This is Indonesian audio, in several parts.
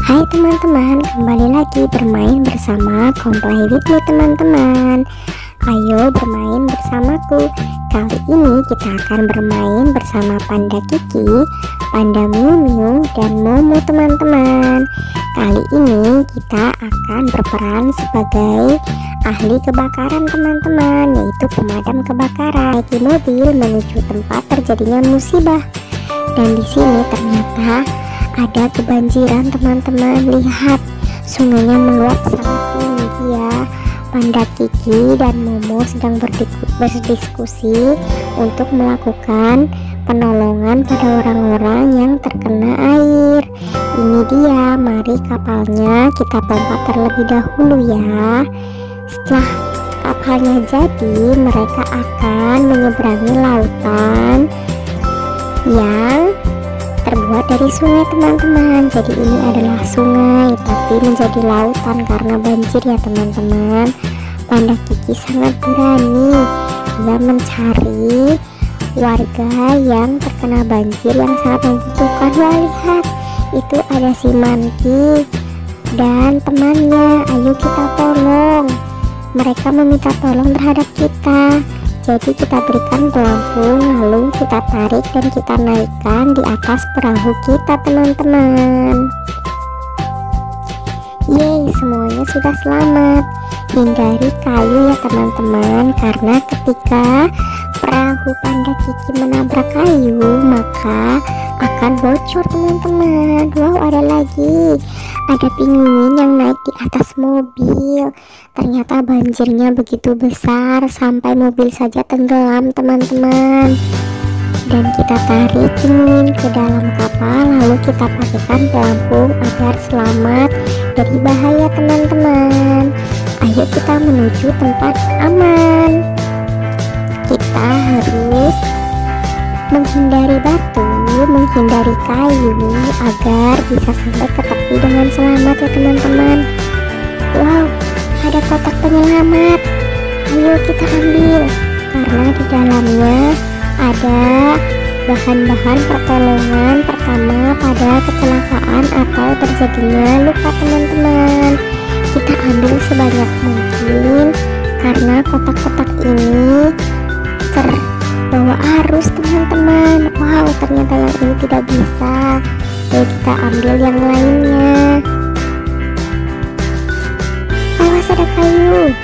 Hai teman-teman, kembali lagi bermain bersama Komplai with Me teman-teman. Ayo bermain bersamaku. Kali ini kita akan bermain bersama Panda Kiki, Panda Miu Miu, dan Momo teman-teman. Kali ini kita akan berperan sebagai ahli kebakaran teman-teman, yaitu pemadam kebakaran. Naiki mobil menuju tempat terjadinya musibah. Dan di sini ternyata ada kebanjiran teman-teman. Lihat, sungainya meluap sangat tinggi ya. Panda Kiki dan Momo sedang berdiskusi untuk melakukan penolongan pada orang-orang yang terkena air. Ini dia, mari kapalnya kita lompat terlebih dahulu ya. Setelah kapalnya jadi, mereka akan menyeberangi lautan yang terbuat dari sungai teman-teman. Jadi ini adalah sungai tapi menjadi lautan karena banjir ya teman-teman. Panda Kiki sangat berani, dia mencari warga yang terkena banjir yang sangat membutuhkan. Wah, lihat, itu ada si Monkey dan temannya. Ayo kita tolong. Mereka meminta tolong terhadap kita. Jadi kita berikan pelampung, lalu kita tarik dan kita naikkan di atas perahu kita teman-teman. Yeay, semuanya sudah selamat. Hindari kayu ya teman-teman, karena ketika perahu Panda Kiki menabrak kayu maka akan bocor teman-teman. Wow, ada lagi, ada pinguin yang naik di atas mobil. Ternyata banjirnya begitu besar sampai mobil saja tenggelam teman-teman. Dan kita tarik pinguin ke dalam kapal, lalu kita pakaikan pelampung agar selamat dari bahaya teman-teman. Ayo kita menuju tempat aman. Kita harus menghindari batu, menghindari kayu agar bisa sampai ke tepi dengan selamat ya teman-teman. Wow, ada kotak penyelamat. Ayo kita ambil, karena di dalamnya ada bahan-bahan pertolongan pertama pada kecelakaan atau terjadinya luka teman-teman. Kita ambil sebanyak mungkin karena kotak-kotak ini terbawa arus teman-teman. Wow, ternyata yang ini tidak bisa. Ayo kita ambil yang lainnya. Awas, ada kayu.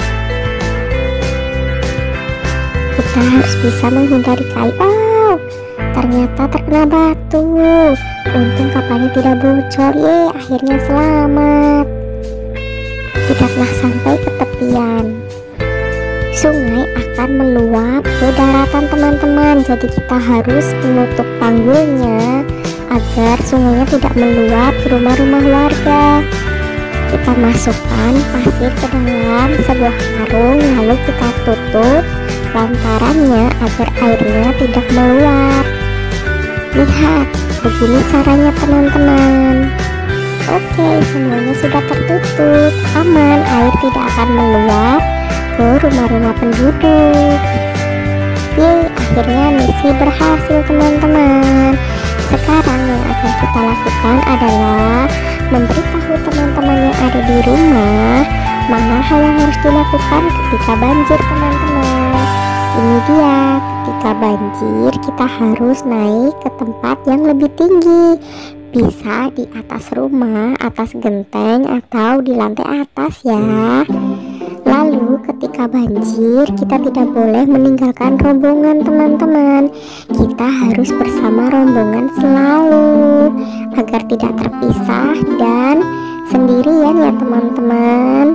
Kita harus bisa menghindari kayu. Oh, ternyata terkena batu. Untung kapalnya tidak bocor. Ye, akhirnya selamat. Kita telah sampai ke tepian. Sungai akan meluap ke daratan teman-teman. Jadi kita harus menutup tanggulnya agar sungainya tidak meluap ke rumah-rumah warga. Kita masukkan pasir ke dalam sebuah karung, lalu kita tutup lantarannya agar airnya tidak meluap. Lihat, begini caranya teman-teman. Oke, semuanya sudah tertutup, aman, air tidak akan meluap ke rumah-rumah penduduk. Yeay, akhirnya misi berhasil teman-teman. Sekarang yang akan kita lakukan adalah memberitahu teman-teman yang ada di rumah mana hal yang harus dilakukan ketika banjir teman-teman. Ini dia, ketika banjir kita harus naik ke tempat yang lebih tinggi. Bisa di atas rumah, atas genteng, atau di lantai atas ya. Lalu ketika banjir kita tidak boleh meninggalkan rombongan teman-teman. Kita harus bersama rombongan selalu agar tidak terpisah dan sendirian ya teman-teman.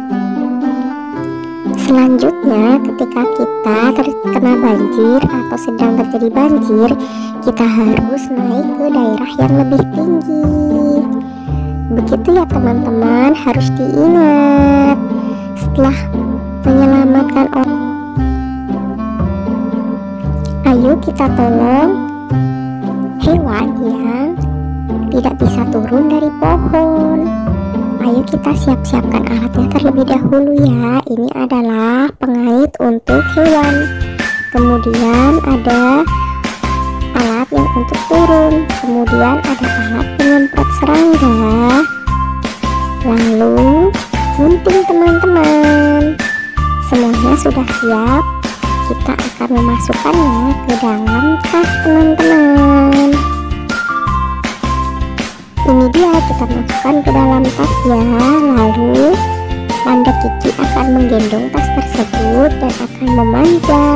Selanjutnya, ketika kita terkena banjir atau sedang terjadi banjir, kita harus naik ke daerah yang lebih tinggi. Begitu ya teman-teman, harus diingat. Setelah menyelamatkan orang, ayo kita tolong hewan yang tidak bisa turun dari pohon. Ayo kita siap-siapkan alatnya terlebih dahulu ya. Ini adalah pengait untuk hewan. Kemudian ada alat yang untuk turun. Kemudian ada alat penyemprot serangga. lalu gunting teman-teman. Semuanya sudah siap, kita akan memasukkannya ke dalam tas teman-teman. Ini dia, kita masukkan ke dalam tas ya. Lalu Panda Kiki akan menggendong tas tersebut dan akan memanjat.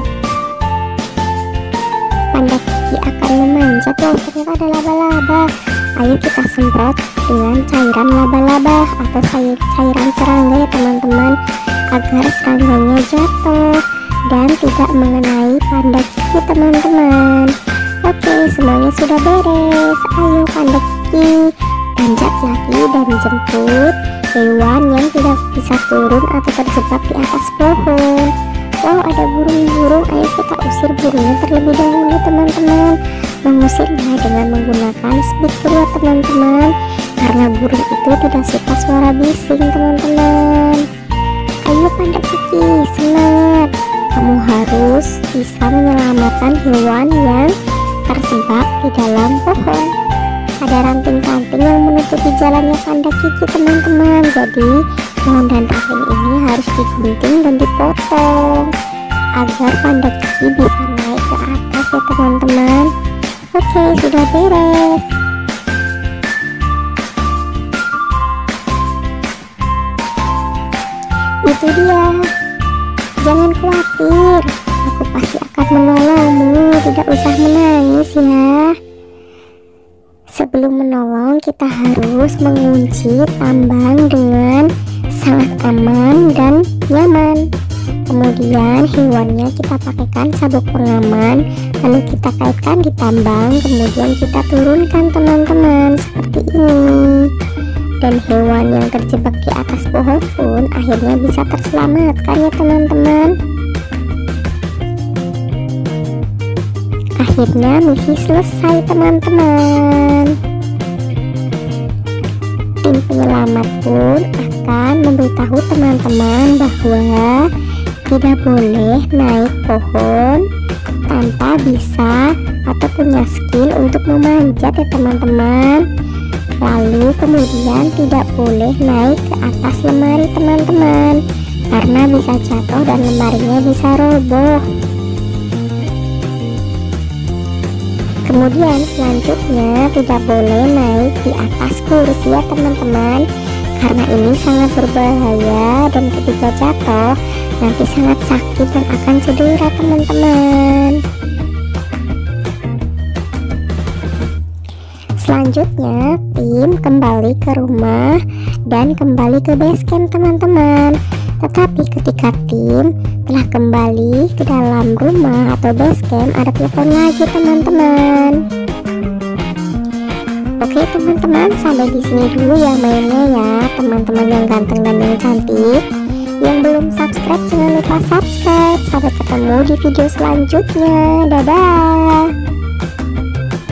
Panda Kiki akan memanjat. Wow, ternyata ada laba-laba. Ayo kita semprot dengan cairan laba-laba atau cairan serangga ya teman-teman, agar serangganya jatuh dan tidak mengenai Panda Kiki teman-teman. Oke, semuanya sudah beres. Ayo Panda Kiki panjat lagi dan jemput hewan yang tidak bisa turun atau terjebak di atas pohon. Wow, ada burung-burung. Ayo kita usir burungnya terlebih dahulu teman-teman. Mengusirnya dengan menggunakan speaker ya teman-teman, karena burung itu tidak suka suara bising teman-teman. Ayo Panda Kiki, semangat, kamu harus bisa menyelamatkan hewan yang terjebak di dalam pohon. Ada ranting-ranting yang menutupi jalannya Panda Kiki teman-teman, jadi pohon dan ranting ini harus digunting dan dipotong agar Panda Kiki bisa naik ke atas ya teman-teman. Oke, sudah beres. Itu dia, jangan khawatir, aku pasti akan menolongmu, tidak usah menangis ya. Sebelum menolong, kita harus mengunci tambang dengan sangat aman dan nyaman. Kemudian hewannya kita pakaikan sabuk pengaman, lalu kita kaitkan di tambang, kemudian kita turunkan teman-teman seperti ini. Dan hewan yang terjebak di atas pohon pun akhirnya bisa terselamatkan ya teman-teman. Akhirnya misi selesai teman-teman. Tim penyelamat pun akan memberitahu teman-teman bahwa tidak boleh naik pohon tanpa bisa atau punya skill untuk memanjat ya teman-teman. Lalu kemudian tidak boleh naik ke atas lemari teman-teman, karena bisa jatuh dan lemarinya bisa roboh. Kemudian selanjutnya tidak boleh naik di atas kursi ya teman-teman, karena ini sangat berbahaya dan ketika jatuh nanti sangat sakit dan akan cedera teman-teman. Selanjutnya tim kembali ke rumah dan kembali ke base camp teman-teman. Tetapi ketika tim telah kembali ke dalam rumah atau base camp, ada telepon lagi teman-teman. Oke teman-teman, sampai di sini dulu ya mainnya ya teman-teman yang ganteng dan yang cantik. Yang belum subscribe jangan lupa subscribe. Sampai ketemu di video selanjutnya. Dadah.